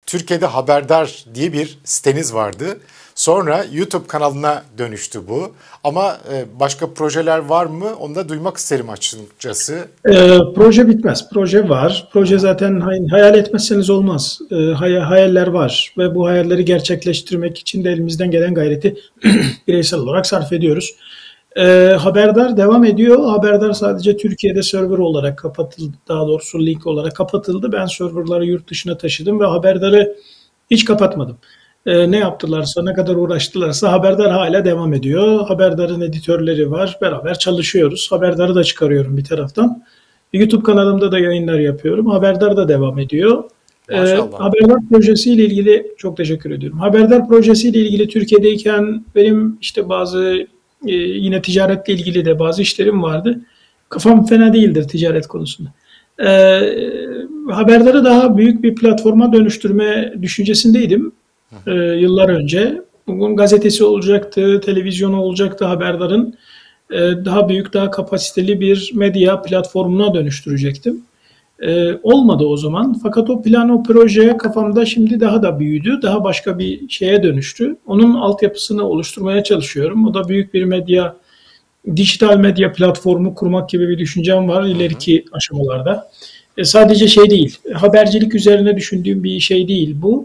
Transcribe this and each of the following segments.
Türkiye'de Haberdar diye bir siteniz vardı. Sonra YouTube kanalına dönüştü bu. Ama başka projeler var mı? Onu da duymak isterim açıkçası. Proje bitmez. Proje var. Proje zaten hayal etmezseniz olmaz. Hayaller var ve bu hayalleri gerçekleştirmek için de elimizden gelen gayreti bireysel olarak sarf ediyoruz. Haberdar devam ediyor. Haberdar sadece Türkiye'de server olarak kapatıldı. Daha doğrusu link olarak kapatıldı. Ben serverları yurt dışına taşıdım ve Haberdar'ı hiç kapatmadım. Ne yaptılarsa, ne kadar uğraştılarsa Haberdar hala devam ediyor. Haberdar'ın editörleri var. Beraber çalışıyoruz. Haberdar'ı da çıkarıyorum bir taraftan. YouTube kanalımda da yayınlar yapıyorum. Haberdar da devam ediyor. Maşallah. Haberdar projesiyle ilgili çok teşekkür ediyorum. Haberdar projesiyle ilgili Türkiye'deyken benim işte bazı yine ticaretle ilgili de bazı işlerim vardı. Kafam fena değildir ticaret konusunda. Haberdar'ı daha büyük bir platforma dönüştürme düşüncesindeydim yıllar önce. Bugün gazetesi olacaktı, televizyonu olacaktı Haberdar'ın. Daha büyük, daha kapasiteli bir medya platformuna dönüştürecektim. Olmadı o zaman. Fakat o plan, o proje kafamda şimdi daha da büyüdü. Daha başka bir şeye dönüştü. Onun altyapısını oluşturmaya çalışıyorum. O da büyük bir medya, dijital medya platformu kurmak gibi bir düşüncem var ileriki aşamalarda. Sadece şey değil, habercilik üzerine düşündüğüm bir şey değil bu.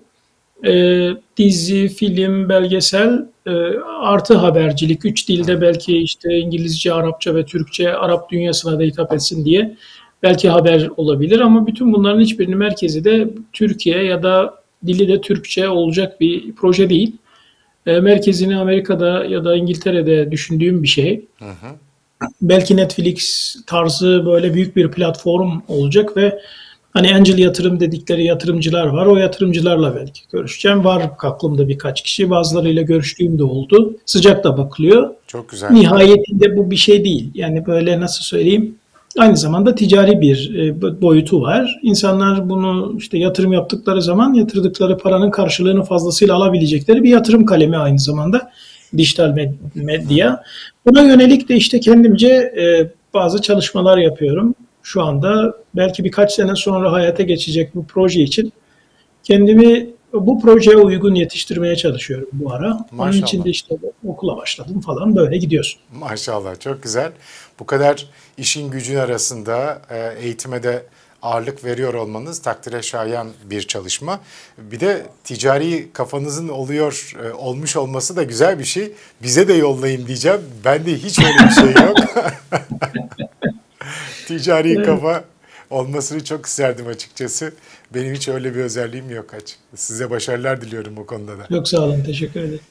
Dizi, film, belgesel artı habercilik. Üç dilde belki işte İngilizce, Arapça ve Türkçe, Arap dünyasına da hitap etsin diye belki haber olabilir ama bütün bunların hiçbirinin merkezi de Türkiye ya da dili de Türkçe olacak bir proje değil. Merkezini Amerika'da ya da İngiltere'de düşündüğüm bir şey. Hı hı. Belki Netflix tarzı böyle büyük bir platform olacak ve hani angel yatırım dedikleri yatırımcılar var. O yatırımcılarla belki görüşeceğim. Var aklımda birkaç kişi. Bazılarıyla görüştüğüm de oldu. Sıcak da bakılıyor. Çok güzel. Nihayetinde bu bir şey değil. Yani böyle nasıl söyleyeyim? Aynı zamanda ticari bir boyutu var. İnsanlar bunu işte yatırım yaptıkları zaman yatırdıkları paranın karşılığını fazlasıyla alabilecekleri bir yatırım kalemi aynı zamanda dijital medya. Buna yönelik de işte kendimce bazı çalışmalar yapıyorum. Şu anda belki birkaç sene sonra hayata geçecek bu proje için kendimi bu projeye uygun yetiştirmeye çalışıyorum bu ara. Onun için Maşallah. de işte okula başladım falan böyle gidiyorsun. Maşallah. Çok güzel. Bu kadar işin gücün arasında eğitime de ağırlık veriyor olmanız takdire şayan bir çalışma. Bir de ticari kafanızın olmuş olması da güzel bir şey. Bize de yollayın diyeceğim. Bende hiç öyle bir şey yok. Ticari kafa olmasını çok isterdim açıkçası. Benim hiç öyle bir özelliğim yok açık. Size başarılar diliyorum bu konuda da. Çok sağ olun, teşekkür ederim.